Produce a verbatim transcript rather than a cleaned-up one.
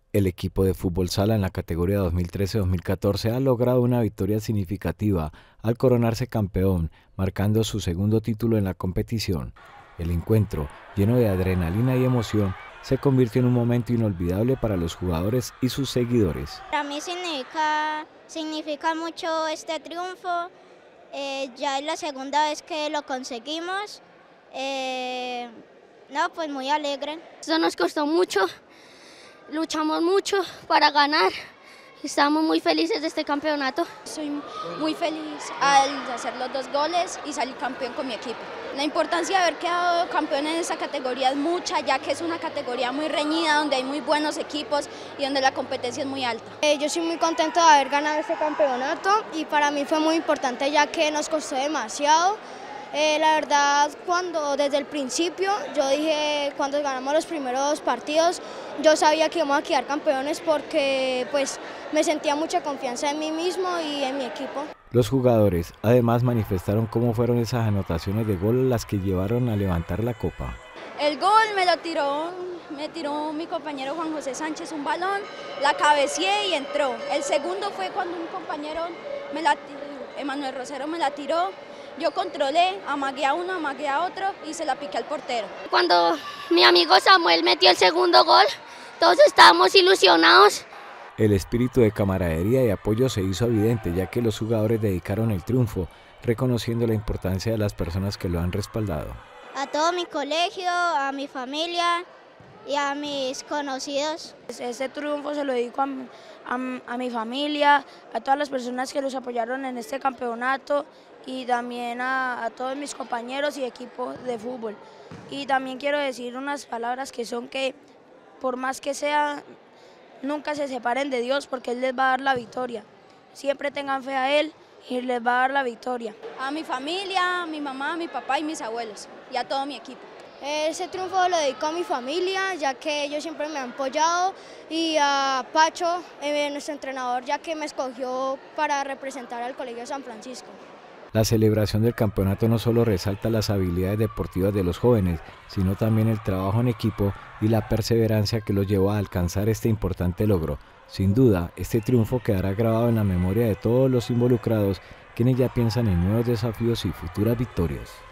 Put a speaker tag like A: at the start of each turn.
A: El equipo de fútbol sala en la categoría dos mil trece dos mil catorce ha logrado una victoria significativa al coronarse campeón, marcando su segundo título en la competición. El encuentro, lleno de adrenalina y emoción, se convirtió en un momento inolvidable para los jugadores y sus seguidores.
B: Para mí significa, significa mucho este triunfo, eh, ya es la segunda vez que lo conseguimos, eh, no, pues muy alegre.
C: Esto nos costó mucho, luchamos mucho para ganar, estamos muy felices de este campeonato.
D: Soy muy feliz al hacer los dos goles y salir campeón con mi equipo. La importancia de haber quedado campeón en esta categoría es mucha, ya que es una categoría muy reñida, donde hay muy buenos equipos y donde la competencia es muy alta.
E: Eh, yo estoy muy contento de haber ganado este campeonato y para mí fue muy importante ya que nos costó demasiado. Eh, la verdad, cuando desde el principio, yo dije, cuando ganamos los primeros partidos, yo sabía que íbamos a quedar campeones porque pues me sentía mucha confianza en mí mismo y en mi equipo.
A: Los jugadores además manifestaron cómo fueron esas anotaciones de gol las que llevaron a levantar la copa.
D: El gol me lo tiró, me tiró mi compañero Juan José Sánchez un balón, la cabeceé y entró. El segundo fue cuando un compañero, me la tiró, Emanuel Rosero me la tiró. Yo controlé, amagué a uno, amagué a otro y se la piqué al portero.
C: Cuando mi amigo Samuel metió el segundo gol, todos estábamos ilusionados.
A: El espíritu de camaradería y apoyo se hizo evidente, ya que los jugadores dedicaron el triunfo, reconociendo la importancia de las personas que lo han respaldado.
B: A todo mi colegio, a mi familia y a mis conocidos.
F: Este triunfo se lo dedico a, a, a mi familia, a todas las personas que los apoyaron en este campeonato y también a, a todos mis compañeros y equipos de fútbol. Y también quiero decir unas palabras que son que por más que sea, nunca se separen de Dios porque Él les va a dar la victoria. Siempre tengan fe a Él y les va a dar la victoria.
D: A mi familia, a mi mamá, a mi papá y mis abuelos y a todo mi equipo.
E: Ese triunfo lo dedico a mi familia, ya que ellos siempre me han apoyado, y a Pacho, eh, nuestro entrenador, ya que me escogió para representar al Colegio San Francisco.
A: La celebración del campeonato no solo resalta las habilidades deportivas de los jóvenes, sino también el trabajo en equipo y la perseverancia que los llevó a alcanzar este importante logro. Sin duda, este triunfo quedará grabado en la memoria de todos los involucrados, quienes ya piensan en nuevos desafíos y futuras victorias.